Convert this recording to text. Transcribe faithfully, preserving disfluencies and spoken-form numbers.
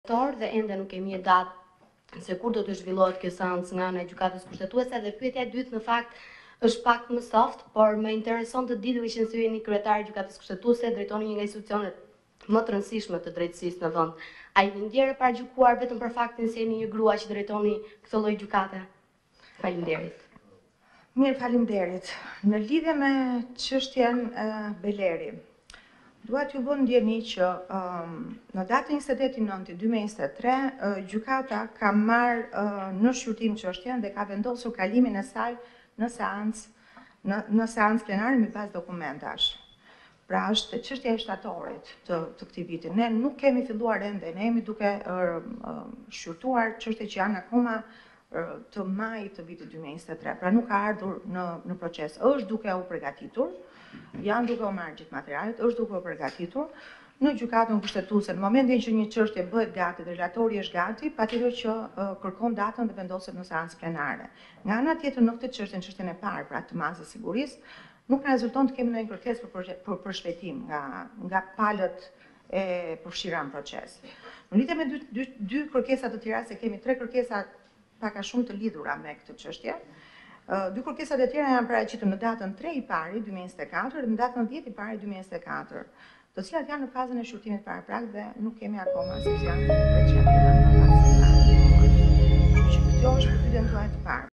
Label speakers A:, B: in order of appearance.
A: Dhe ende nuk kemi një datë se kur do të zhvillohet kjo seancë nga ana e gjykatës kushtetuese. Dhe pyetja e dytë në fakt është pak më soft, por më intereson të di, duke qenë se ju jeni kryetari i gjykatës kushtetuese, drejtoni një nga institucionet më të rëndësishme të drejtësisë në vend. A jeni ndjerë e paragjykuar vetëm për faktin se jeni një grua që drejtoni këtë lloj gjykate? Faleminderit.
B: Mirë, faleminderit. Në lidhje me çështjen e Beleri, dua t'ju bë ndjeni që um, në datën njëzet e tetë nëntor dy mijë e njëzet e tre, uh, gjykata ka marrë uh, në shqyrtim çështjen dhe ka vendosur kalimin e saj në seancë në, në seancë plenare me bazë dokumentash. Pra është çështja e shtatorit të, të këtij viti. Ne nuk kemi filluar ende, ne jemi duke uh, uh, shqyrtuar çështje që janë akoma uh, të majit të vitit dy mijë e njëzet e tre. Pra nuk ka ardhur në, në proces. Është duke u përgatitur, janë duke u marrë gjithë materialet, është duke u përgatitur në gjykatën kushtetuese. Në momentin që një çështje bëhet gati dhe relatori është gati, patjetër që uh, kërkon datën dhe vendoset në seancë plenare. Nga ana tjetër, në këtë çështje, në çështjen e parë, pra të masës sigurisë, nuk na rezulton të kemi ndonjë kërkesë për, për, për shpejtim nga, nga palët e përfshira në proces. Në lidhje me dy, dy, dy kërkesa të tjera, se kemi tre kërkesa pak a shumë të lidhura me këtë çështje. Dy kërkesat e tjera janë paraqitur në datën tre i pari dy mijë e njëzet e katër dhe në datën dhjetë i pari dy mijë e njëzet e katër, të cilat janë në fazën e shqyrtimit paraprak dhe nuk kemi akoma sepse janë recente në fazën e parë. Kështu që kjo është pyetjen tuaj e parë.